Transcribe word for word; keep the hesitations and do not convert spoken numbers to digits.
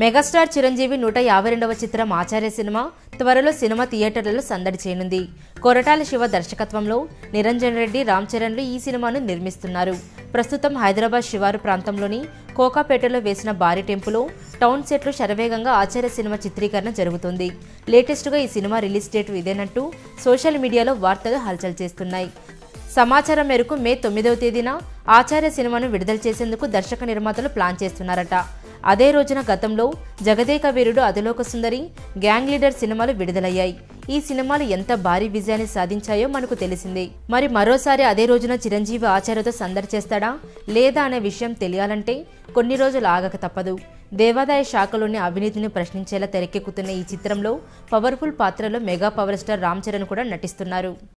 Megastar Chiranjeevi నూట యాభై రెండవ చిత్రం ఆచార్య సినిమా త్వరలో సినిమా థియేటర్లలో సందడి చేయనుంది. కొరటాల శివ దర్శకత్వంలో నిరంజన్ రెడ్డి, రామ్ చరణ్లు ఈ సినిమాను నిర్మిస్తున్నారు. ప్రస్తుతం హైదరాబాద్ శివారు ప్రాంతంలోని కోకాపేటలో వేసిన భారీ టెంపులో టౌన్ సెట్లు శరవేగంగా ఆచార్య సినిమా చిత్రీకరణ జరుగుతుంది. లేటెస్ట్గా ఈ సినిమా రిలీజ్ డేట్ ఇదేనంటూ సోషల్ మీడియాలో వార్తలు హల్చల్ చేస్తున్నాయి. సమాచారం మేరకు మే తొమ్మిదవ తేదీన ఆచార్య సినిమాను విడుదల చేసేందుకు దర్శక నిర్మాతలు ప్లాన్ చేస్తున్నారట. అదే రోజున గతంలో జగదేక వీరుడు, అదిలోక సుందరి, గ్యాంగ్ లీడర్ సినిమాలు విడుదలయ్యాయి. ఈ సినిమాలు ఎంత భారీ విజయాన్ని సాధించాయో మనకు తెలిసిందే. మరి మరోసారి అదే రోజున చిరంజీవి ఆచార్యతో సందడి చేస్తాడా లేదా అనే విషయం తెలియాలంటే కొన్ని రోజులు ఆగక తప్పదు. దేవాదాయ శాఖలోని అవినీతిని ప్రశ్నించేలా తెరకెక్కుతున్న ఈ చిత్రంలో పవర్ఫుల్ పాత్రలో mega power star Ram Charan కూడా నటిస్తున్నారు.